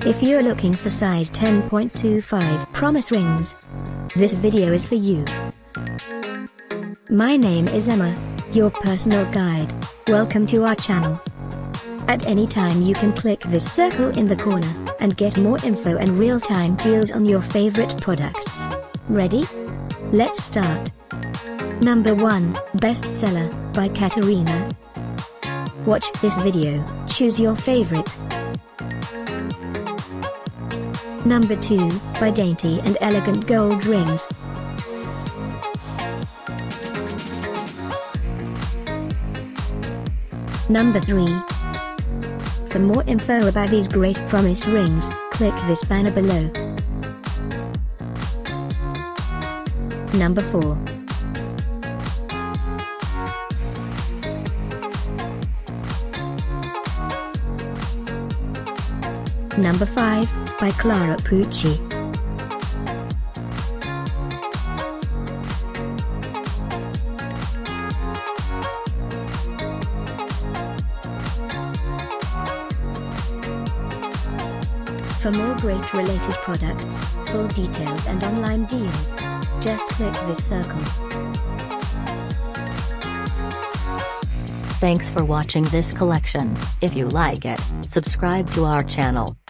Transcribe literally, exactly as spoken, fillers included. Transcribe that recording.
If you're looking for size ten point two five promise rings, this video is for you. My name is Emma, your personal guide. Welcome to our channel. At any time you can click this circle in the corner, and get more info and real-time deals on your favorite products. Ready? Let's start. Number one, Bestseller, by Katarina. Watch this video, choose your favorite. Number two, by Dainty and Elegant Gold Rings. Number three. For more info about these great promise rings, click this banner below. Number four. Number five, by Clara Pucci. For more great related products, full details and online deals, just click this circle. Thanks for watching this collection. If you like it, subscribe to our channel.